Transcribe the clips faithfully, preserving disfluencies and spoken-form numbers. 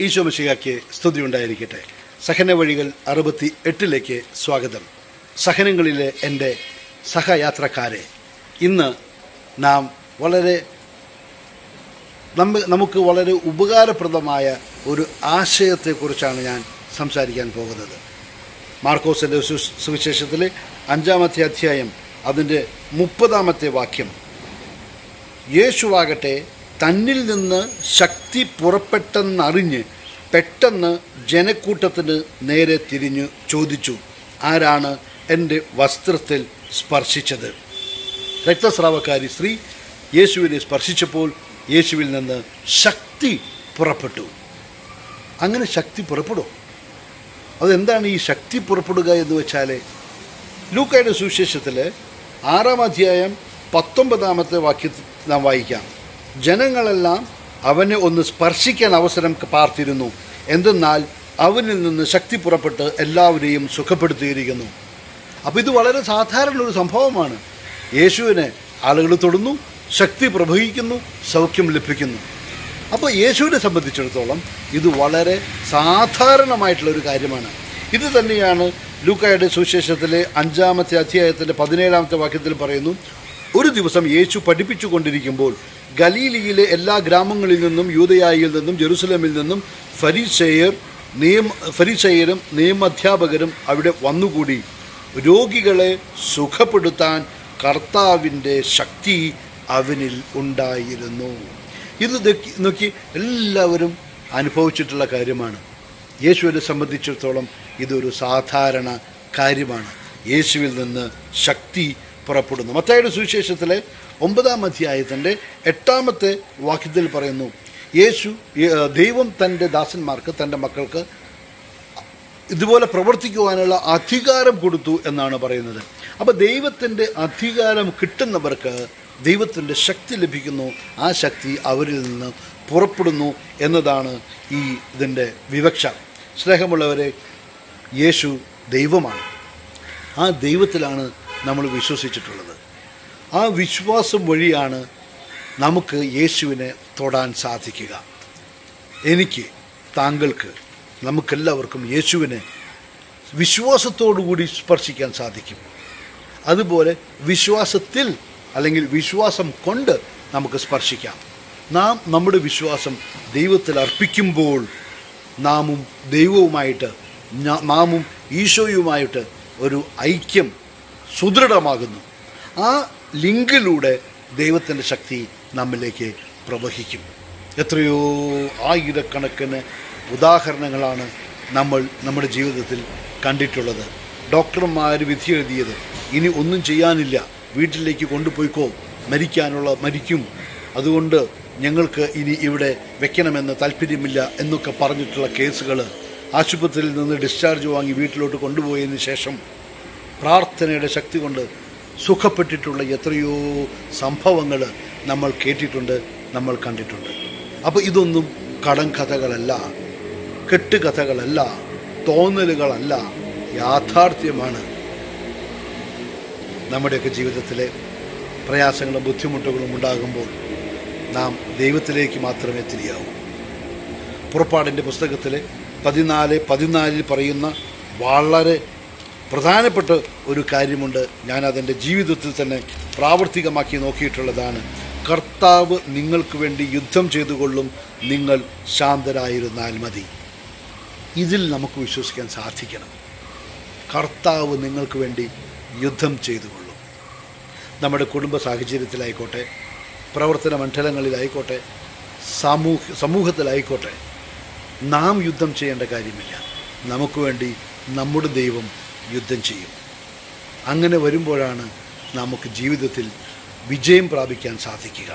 ഈശോ മിശിഹായ്ക്ക് സ്തുതി ഉണ്ടായിരിക്കട്ടെ. സഹന വഴികൾ അറുപത്തി എട്ടിലേക്ക് സ്വാഗതം. സഹനങ്ങളിലെ എൻ്റെ സഹയാത്രക്കാരെ, ഇന്ന് നാം വളരെ നമ്മ നമുക്ക് വളരെ ഉപകാരപ്രദമായ ഒരു ആശയത്തെക്കുറിച്ചാണ് ഞാൻ സംസാരിക്കാൻ പോകുന്നത്. മാർക്കോസിൻ്റെ സുവിശേഷത്തിലെ അഞ്ചാമത്തെ അധ്യായം അതിൻ്റെ മുപ്പതാമത്തെ വാക്യം, യേശുവാകട്ടെ തന്നിൽ നിന്ന് ശക്തി പുറപ്പെട്ടെന്നറിഞ്ഞ് പെട്ടെന്ന് ജനക്കൂട്ടത്തിന് നേരെ തിരിഞ്ഞു ചോദിച്ചു, ആരാണ് എൻ്റെ വസ്ത്രത്തിൽ സ്പർശിച്ചത്? രക്തസ്രാവക്കാരി സ്ത്രീ യേശുവിനെ സ്പർശിച്ചപ്പോൾ യേശുവിൽ നിന്ന് ശക്തി പുറപ്പെട്ടു. അങ്ങനെ ശക്തി പുറപ്പെടും. അതെന്താണ് ഈ ശക്തി പുറപ്പെടുക എന്ന് വെച്ചാൽ, ലൂക്കായുടെ സുവിശേഷത്തിൽ ആറാം അധ്യായം പത്തൊമ്പതാമത്തെ വാക്യത്തിൽ നാം വായിക്കാം, ജനങ്ങളെല്ലാം അവനെ ഒന്ന് സ്പർശിക്കാൻ അവസരം പാർത്തിരുന്നു, എന്തെന്നാൽ അവനിൽ നിന്ന് ശക്തി പുറപ്പെട്ട് എല്ലാവരെയും സുഖപ്പെടുത്തിയിരിക്കുന്നു. അപ്പോൾ ഇത് വളരെ സാധാരണ ഒരു സംഭവമാണ്. യേശുവിനെ ആളുകൾ തൊടുന്നു, ശക്തി പ്രവഹിക്കുന്നു, സൗഖ്യം ലഭിക്കുന്നു. അപ്പോൾ യേശുവിനെ സംബന്ധിച്ചിടത്തോളം ഇത് വളരെ സാധാരണമായിട്ടുള്ളൊരു കാര്യമാണ്. ഇത് തന്നെയാണ് ലൂക്കായുടെ സുവിശേഷത്തിലെ അഞ്ചാമത്തെ അധ്യായത്തിൻ്റെ പതിനേഴാമത്തെ വാക്യത്തിൽ പറയുന്നു, ഒരു ദിവസം യേശു പഠിപ്പിച്ചു കൊണ്ടിരിക്കുമ്പോൾ ഗലീലിയിലെ എല്ലാ ഗ്രാമങ്ങളിൽ നിന്നും യൂദയായിൽ നിന്നും ജെറുസലേമിൽ നിന്നും ഫരീസേയർ നിയമ ഫരീസേയരും നിയമധ്യാപകരും അവിടെ വന്നുകൂടി. രോഗികളെ സുഖപ്പെടുത്താൻ കർത്താവിൻ്റെ ശക്തി അവനിൽ ഉണ്ടായിരുന്നു. ഇത് നോക്കി എല്ലാവരും അനുഭവിച്ചിട്ടുള്ള കാര്യമാണ്. യേശുവിനെ സംബന്ധിച്ചിടത്തോളം ഇതൊരു സാധാരണ കാര്യമാണ്. യേശുവിൽ നിന്ന് ശക്തി പുറപ്പെടുന്നു. മത്തായിയുടെ സുവിശേഷത്തിലെ ഒമ്പതാം അധ്യായത്തിൻ്റെ എട്ടാമത്തെ വാക്യത്തിൽ പറയുന്നു, യേശു ദൈവം തൻ്റെ ദാസന്മാർക്ക്, തൻ്റെ മക്കൾക്ക് ഇതുപോലെ പ്രവർത്തിക്കുവാനുള്ള അധികാരം കൊടുത്തു എന്നാണ് പറയുന്നത്. അപ്പോൾ ദൈവത്തിൻ്റെ അധികാരം കിട്ടുന്നവർക്ക് ദൈവത്തിൻ്റെ ശക്തി ലഭിക്കുന്നു. ആ ശക്തി അവരിൽ നിന്ന് പുറപ്പെടുന്നു എന്നതാണ് ഈ ഇതിൻ്റെ വിവക്ഷ. സ്നേഹമുള്ളവരെ, യേശു ദൈവമാണ്. ആ ദൈവത്തിലാണ് നമ്മൾ വിശ്വസിച്ചിട്ടുള്ളത്. ആ വിശ്വാസം വഴിയാണ് നമുക്ക് യേശുവിനെ തൊടാൻ സാധിക്കുക. എനിക്ക്, താങ്കൾക്ക്, നമുക്കെല്ലാവർക്കും യേശുവിനെ വിശ്വാസത്തോടുകൂടി സ്പർശിക്കാൻ സാധിക്കും. അതുപോലെ വിശ്വാസത്തിൽ അല്ലെങ്കിൽ വിശ്വാസം കൊണ്ട് നമുക്ക് സ്പർശിക്കാം. നാം നമ്മുടെ വിശ്വാസം ദൈവത്തിൽ അർപ്പിക്കുമ്പോൾ നാമും ദൈവവുമായിട്ട്, നാമും ഈശോയുമായിട്ട് ഒരു ഐക്യം സുദൃഢമാകുന്നു. ആ ലിങ്കിലൂടെ ദൈവത്തിൻ്റെ ശക്തി നമ്മിലേക്ക് പ്രവഹിക്കും. എത്രയോ ആയിരക്കണക്കിന് ഉദാഹരണങ്ങളാണ് നമ്മൾ നമ്മുടെ ജീവിതത്തിൽ കണ്ടിട്ടുള്ളത്. ഡോക്ടർമാർ വിധി എഴുതിയത്, ഇനി ഒന്നും ചെയ്യാനില്ല, വീട്ടിലേക്ക് കൊണ്ടുപോയിക്കോ, മരിക്കാനുള്ള മരിക്കും, അതുകൊണ്ട് ഞങ്ങൾക്ക് ഇനി ഇവിടെ വെക്കണമെന്ന് താല്പര്യമില്ല എന്നൊക്കെ പറഞ്ഞിട്ടുള്ള കേസുകൾ, ആശുപത്രിയിൽ നിന്ന് ഡിസ്ചാർജ് വാങ്ങി വീട്ടിലോട്ട് കൊണ്ടുപോയതിന് ശേഷം പ്രാർത്ഥനയുടെ ശക്തി കൊണ്ട് സുഖപ്പെട്ടിട്ടുള്ള എത്രയോ സംഭവങ്ങൾ നമ്മൾ കേട്ടിട്ടുണ്ട്, നമ്മൾ കണ്ടിട്ടുണ്ട്. അപ്പോൾ ഇതൊന്നും കടങ്കഥകളല്ല, കെട്ടുകഥകളല്ല, തോന്നലുകളല്ല, യാഥാർത്ഥ്യമാണ്. നമ്മുടെയൊക്കെ ജീവിതത്തിലെ പ്രയാസങ്ങളും ബുദ്ധിമുട്ടുകളും ഉണ്ടാകുമ്പോൾ നാം ദൈവത്തിലേക്ക് മാത്രമേ തിരിയാവൂ. പുറപ്പാടിൻ്റെ പുസ്തകത്തിലെ പതിനാല് പതിനാലിൽ പറയുന്ന വളരെ പ്രധാനപ്പെട്ട ഒരു കാര്യമുണ്ട്. ഞാനതെൻ്റെ ജീവിതത്തിൽ തന്നെ പ്രാവർത്തികമാക്കി നോക്കിയിട്ടുള്ളതാണ്. കർത്താവ് നിങ്ങൾക്ക് വേണ്ടി യുദ്ധം ചെയ്തുകൊള്ളും, നിങ്ങൾ ശാന്തരായിരുന്നാൽ മതി. ഇതിൽ നമുക്ക് വിശ്വസിക്കാൻ സാധിക്കണം. കർത്താവ് നിങ്ങൾക്ക് വേണ്ടി യുദ്ധം ചെയ്തുകൊള്ളും. നമ്മുടെ കുടുംബ സാഹചര്യത്തിലായിക്കോട്ടെ, പ്രവർത്തന മണ്ഡലങ്ങളിലായിക്കോട്ടെ, സമൂഹ സമൂഹത്തിലായിക്കോട്ടെ, നാം യുദ്ധം ചെയ്യേണ്ട കാര്യമില്ല. നമുക്ക് വേണ്ടി നമ്മുടെ ദൈവം യുദ്ധം ചെയ്യും. അങ്ങനെ വരുമ്പോഴാണ് നമുക്ക് ജീവിതത്തിൽ വിജയം പ്രാപിക്കാൻ സാധിക്കുക.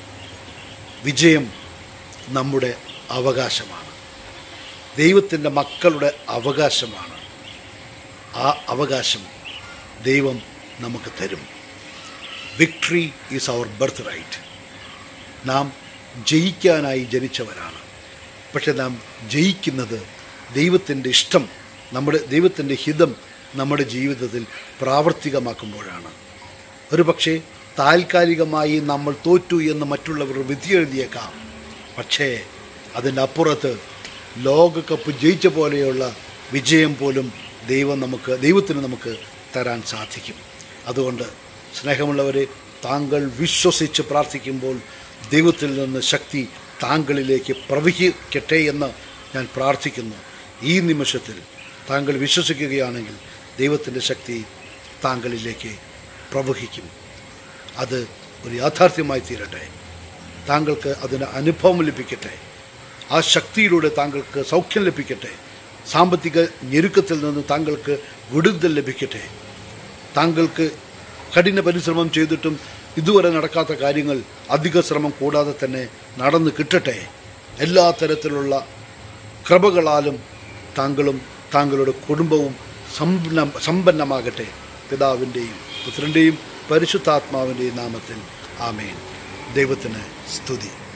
വിജയം നമ്മുടെ അവകാശമാണ്, ദൈവത്തിൻ്റെ മക്കളുടെ അവകാശമാണ്. ആ അവകാശം ദൈവം നമുക്ക് തരും. Victory is our birthright. നാം ജയിക്കാനായി ജനിച്ചവരാണ്. പക്ഷെ നാം ജയിക്കുന്നത് ദൈവത്തിൻ്റെ ഇഷ്ടം, നമ്മുടെ ദൈവത്തിൻ്റെ ഹിതം നമ്മുടെ ജീവിതത്തിൽ പ്രാവർത്തികമാക്കുമ്പോഴാണ്. ഒരു പക്ഷേ താൽക്കാലികമായി നമ്മൾ തോറ്റു എന്ന് മറ്റുള്ളവർ വിധി എഴുതിയേക്കാം. പക്ഷേ അതിൻ്റെ അപ്പുറത്ത് ലോകകപ്പ് ജയിച്ച പോലെയുള്ള വിജയം പോലും ദൈവം നമുക്ക് ദൈവത്തിന് നമുക്ക് തരാൻ സാധിക്കും. അതുകൊണ്ട് സ്നേഹമുള്ളവരെ, താങ്കൾ വിശ്വസിച്ച് പ്രാർത്ഥിക്കുമ്പോൾ ദൈവത്തിൽ നിന്ന് ശക്തി താങ്കളിലേക്ക് പ്രവഹിക്കട്ടെ എന്ന് ഞാൻ പ്രാർത്ഥിക്കുന്നു. ഈ നിമിഷത്തിൽ താങ്കൾ വിശ്വസിക്കുകയാണെങ്കിൽ ദൈവത്തിൻ്റെ ശക്തി താങ്കളിലേക്ക് പ്രവഹിക്കും. അത് ഒരു യാഥാർത്ഥ്യമായി തീരട്ടെ. താങ്കൾക്ക് അതിന് അനുഭവം ലഭിക്കട്ടെ. ആ ശക്തിയിലൂടെ താങ്കൾക്ക് സൗഖ്യം ലഭിക്കട്ടെ. സാമ്പത്തിക ഞെരുക്കത്തിൽ നിന്ന് താങ്കൾക്ക് വിടുതൽ ലഭിക്കട്ടെ. താങ്കൾക്ക് കഠിന പരിശ്രമം ചെയ്തിട്ടും ഇതുവരെ നടക്കാത്ത കാര്യങ്ങൾ അധിക ശ്രമം കൂടാതെ തന്നെ നടന്നു കിട്ടട്ടെ. എല്ലാ തരത്തിലുള്ള കൃപകളാലും താങ്കളും താങ്കളുടെ കുടുംബവും സമ്പന്ന സമ്പന്നമാകട്ടെ. പിതാവിൻ്റെയും പുത്രൻ്റെയും പരിശുദ്ധാത്മാവിൻ്റെയും നാമത്തിൽ ആമേൻ. ദൈവത്തിന് സ്തുതി.